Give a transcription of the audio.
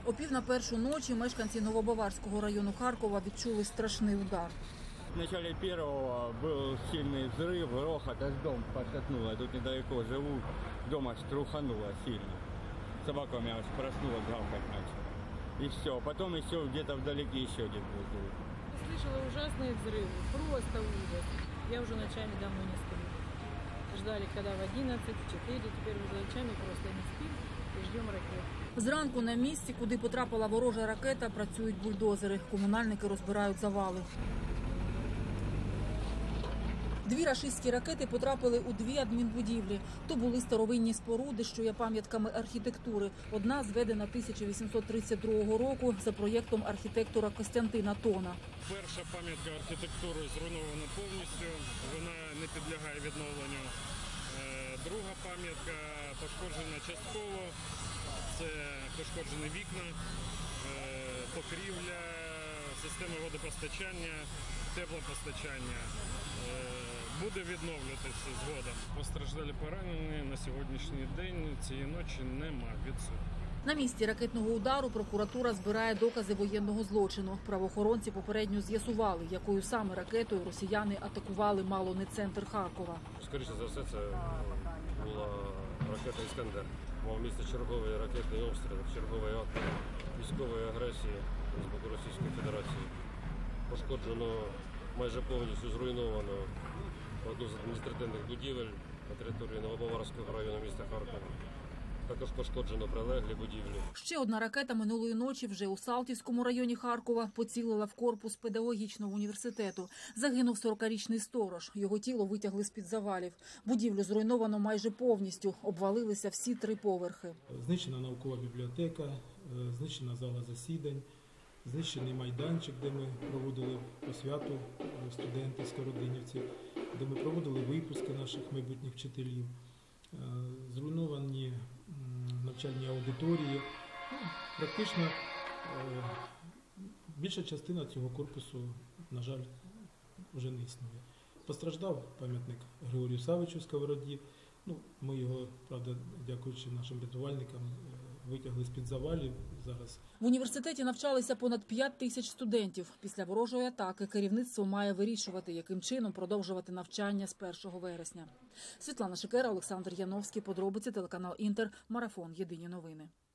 О 1:45 ночі мешканці Новобаварського району Харкова відчули страшний удар. В начале первого был сильный взрыв, грохот, аж дом пошатнуло. Тут недалеко живу, дома струхануло сильно. Собака у меня аж проснулась, гавкать начала. И все. Потом еще где-то вдалеке еще один был взрыв. Слышала ужасные взрывы, просто ужас. Я уже ночами давно не сплю. Ждали, когда в 11, в 4, теперь уже ночами просто не спим и ждем ракет. Зранку на місці, куди потрапила ворожа ракета, працюють бульдозери. Комунальники розбирають завали. Дві рашистські ракети потрапили у дві адмінбудівлі. То були старовинні споруди, що є пам'ятками архітектури. Одна зведена 1832 року за проєктом архітектора Костянтина Тона. Перша пам'ятка архітектури зруйнована повністю, вона не підлягає відновленню. Друга пам'ятка пошкоджена частково, це пошкоджені вікна, покрівля, системи водопостачання, теплопостачання. Буде відновлюватися згодом. Постраждалі поранені на сьогоднішній день цієї ночі нема відсутні. На місці ракетного удару прокуратура збирає докази воєнного злочину. Правоохоронці попередньо з'ясували, якою саме ракетою росіяни атакували мало не центр Харкова. Скоріше за все, це була ракета «Іскандер». Мав місце черговий ракетний обстріл, черговий акт військової агресії з боку Російської Федерації. Пошкоджено, майже повністю зруйновано одну з адміністративних будівель на території Новобаварського району міста Харкова. Також пошкоджено прилеглі будівлі. Ще одна ракета минулої ночі вже у Салтівському районі Харкова поцілила в корпус педагогічного університету. Загинув 40-річний сторож. Його тіло витягли з-під завалів. Будівлю зруйновано майже повністю. Обвалилися всі 3 поверхи. Знищена наукова бібліотека, знищена зала засідань, знищений майданчик, де ми проводили посвяту студентів скородинівців, де ми проводили випуски наших майбутніх вчителів. Зруйновані навчальні аудиторії. Практично більша частина цього корпусу, на жаль, вже не існує. Постраждав пам'ятник Григорію Савичу Сковороді. Ми його, правда, дякуючи нашим рятувальникам, витягли з-під завалів зараз. В університеті навчалися понад 5 тисяч студентів. Після ворожої атаки керівництво має вирішувати, яким чином продовжувати навчання з 1 вересня. Світлана Шикера, Олександр Яновський. Подробиці, телеканал Інтер. Марафон. Єдині новини.